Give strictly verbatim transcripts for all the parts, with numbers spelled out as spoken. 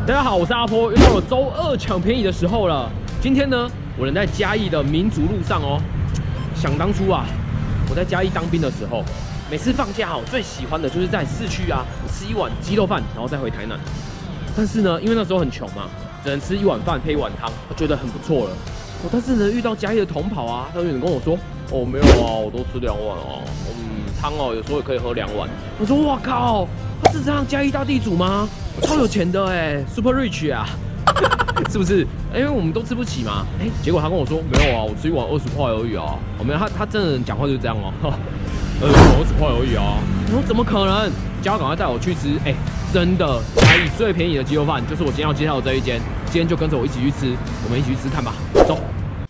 大家好，我是阿坡，又到了周二抢便宜的时候了。今天呢，我人在嘉义的民族路上哦。想当初啊，我在嘉义当兵的时候，每次放假我最喜欢的就是在市区啊吃一碗鸡肉饭，然后再回台南。但是呢，因为那时候很穷嘛，只能吃一碗饭配一碗汤，我觉得很不错了。哦，但是呢，遇到嘉义的同袍啊，他有人跟我说，哦，没有啊，我都吃两碗哦，嗯，汤哦，有时候也可以喝两碗。我说，哇靠，他是这样嘉义大地主吗？超有钱的哎 ，super rich 啊，是不是？因为我们都吃不起嘛。哎、欸，结果他跟我说，没有啊，我吃一碗二十块而已啊。我、哦、没有，他他真的讲话就是这样哦，呃，二十块而已啊。我说怎么可能？叫他赶快带我去吃，哎、欸，真的嘉义最便宜的鸡肉饭就是我今天要介绍的这一间，今天就跟着我一起去吃，我们一起去吃看吧，走。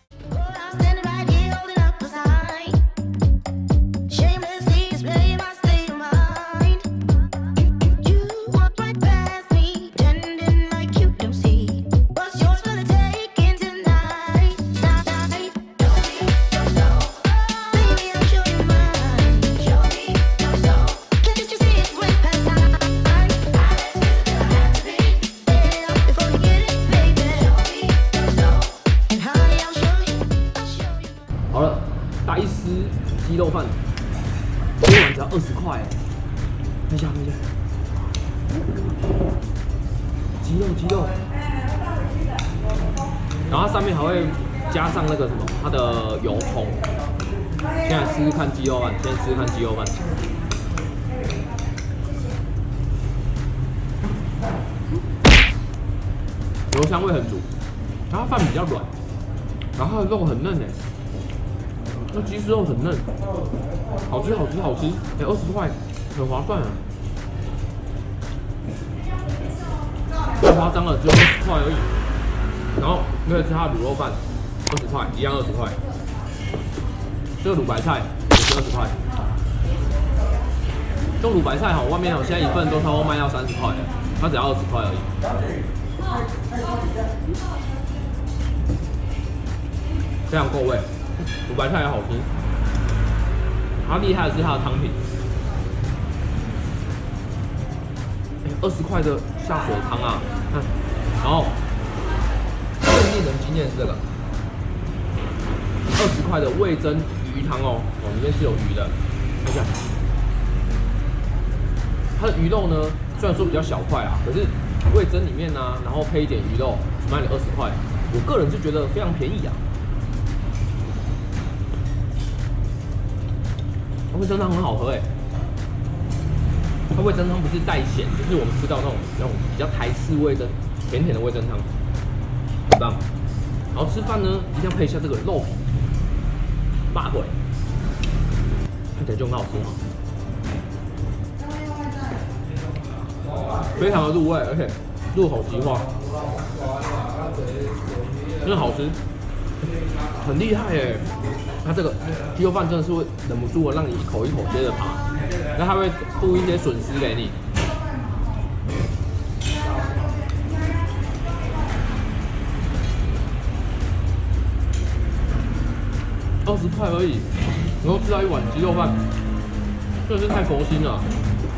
好了，大一丝鸡肉饭，一碗只要二十块，看一下看一下，鸡肉鸡肉，然后它上面还会加上那个什么，它的油葱。现在试试看鸡肉饭，先试试看鸡肉饭。油香味很足，然后饭比较软，然后它的肉很嫩诶。那鸡丝肉很嫩，好吃好吃好吃，哎、欸，二十块，很划算啊！太夸张了，只有二十块而已。然后没有吃它的卤肉饭，二十块，一样二十块。这个卤白菜也是二十块。这卤白菜哈，外面哦，现在一份都差不多卖到三十块了，它只要二十块而已。非常够味。卤白菜也好吃，它厉害的是它的汤品。哎，二十块的下水汤啊，看，然后更令人惊艳是这个，二十块的味噌鱼汤哦，哦，里面是有鱼的，看一下，它的鱼肉呢，虽然说比较小块啊，可是味噌里面呢、啊，然后配一点鱼肉，只卖你二十块，我个人是觉得非常便宜啊。味噌汤很好喝哎，它味噌汤不是带咸，就是我们吃到那种那种比较台式味噌，甜甜的味噌汤，很棒。然后吃饭呢，一定要配一下这个肉皮，八鬼，看起来就很好吃哈，非常的入味，而且入口即化，真的好吃，很厉害哎。它这个鸡肉饭真的是会忍不住的让你一口一口接着扒，那它会附一些笋丝给你。二十块而已，能够吃到一碗鸡肉饭，真的是太佛心了。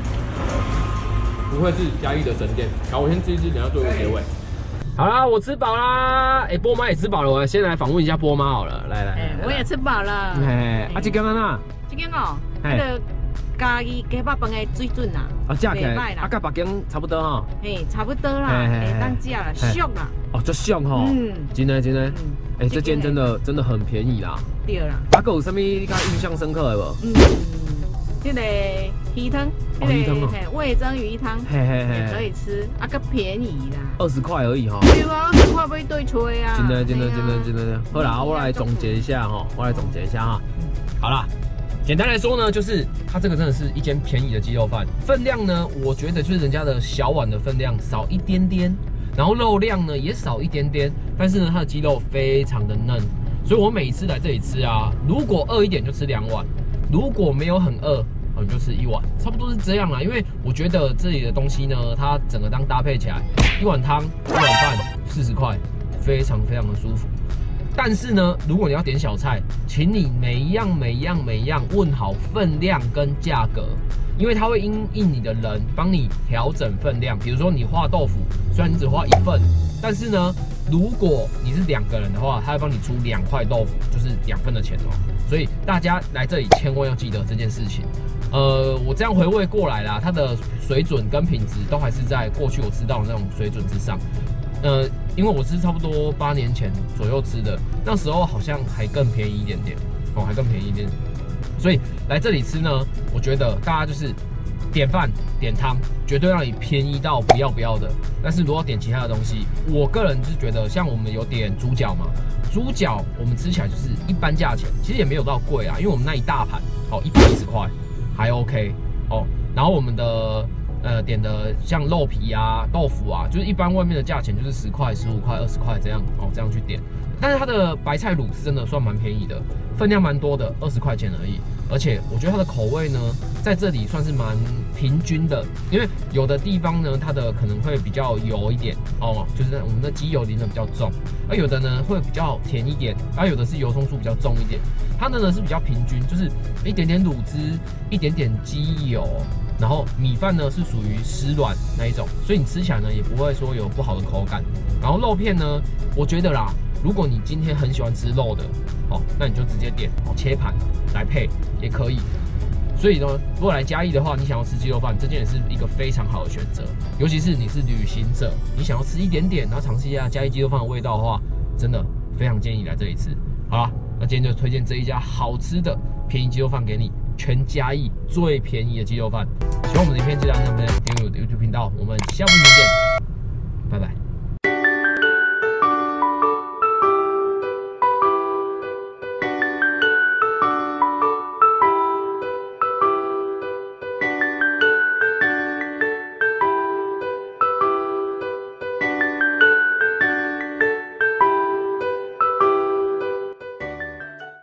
不愧是嘉义的神店。好，我先吃一吃，等下做个结尾。好啦，我吃饱啦。哎、欸，波妈也吃饱了，我先来访问一下波妈好了。来来， 哎、欸，我也吃饱了。 哎，啊，这间哪？ 这间哦，那个嘉义鸡肉饭的水准啦。 啊，价钱啊，跟北京差不多哈。 哎，差不多啦，哎，当价啦，俗啦。 哦，就俗哈。嗯，真的真的。哎，这间真的真的很便宜啦。 对啦。 啊，还有什么你较印象深刻的不？ 嗯，这个鱼汤，这个嘿味噌鱼汤，嘿嘿嘿，也可以吃，啊，个便宜啦，二十块而已哈。对啊，二十块买对吹啊。真的真的真的真的。好啦，我来总结一下哈，我来总结一下哈。好啦。简单来说呢，就是它这个真的是一间便宜的鸡肉饭，分量呢，我觉得就是人家的小碗的分量少一点点，然后肉量呢也少一点点，但是呢它的鸡肉非常的嫩，所以我每次来这里吃啊，如果饿一点就吃两碗，如果没有很饿，哦就吃一碗，差不多是这样啦。因为我觉得这里的东西呢，它整个当搭配起来，一碗汤一碗饭四十块，非常非常的舒服。 但是呢，如果你要点小菜，请你每一样每一样每一样问好分量跟价格，因为它会因应你的人帮你调整分量。比如说你画豆腐，虽然你只画一份，但是呢，如果你是两个人的话，他会帮你出两块豆腐，就是两份的钱哦。所以大家来这里千万要记得这件事情。呃，我这样回味过来啦，它的水准跟品质都还是在过去我吃到的那种水准之上。呃，因为我是差不多八年前左右吃的，那时候好像还更便宜一点点哦，还更便宜一点。所以来这里吃呢，我觉得大家就是点饭点汤，绝对让你便宜到不要不要的。但是如果点其他的东西，我个人是觉得，像我们有点猪脚嘛，猪脚我们吃起来就是一般价钱，其实也没有到贵啊，因为我们那一大盘哦一百一十块还 OK 哦，然后我们的。呃，点的像肉皮啊、豆腐啊，就是一般外面的价钱就是十块、十五块、二十块这样哦，这样去点。但是它的白菜卤是真的算蛮便宜的，分量蛮多的，二十块钱而已。而且我觉得它的口味呢，在这里算是蛮平均的，因为有的地方呢，它的可能会比较油一点哦，就是我们的鸡油淋的比较重，而有的呢会比较甜一点，而有的是油松素比较重一点。它的呢是比较平均，就是一点点卤汁，一点点鸡油。然后米饭呢是属于湿软那一种，所以你吃起来呢也不会说有不好的口感。然后肉片呢，我觉得啦，如果你今天很喜欢吃肉的，哦，那你就直接点哦切盘来配也可以。所以呢，如果来嘉义的话，你想要吃鸡肉饭，这件也是一个非常好的选择。尤其是你是旅行者，你想要吃一点点，然后尝试一下嘉义鸡肉饭的味道的话，真的非常建议来这里吃。好啦，那今天就推荐这一家好吃的便宜鸡肉饭给你。全嘉义最便宜的鸡肉饭，喜欢我们的影片，记得按赞、订阅我的 YouTube 频道。我们下部影片见，拜拜。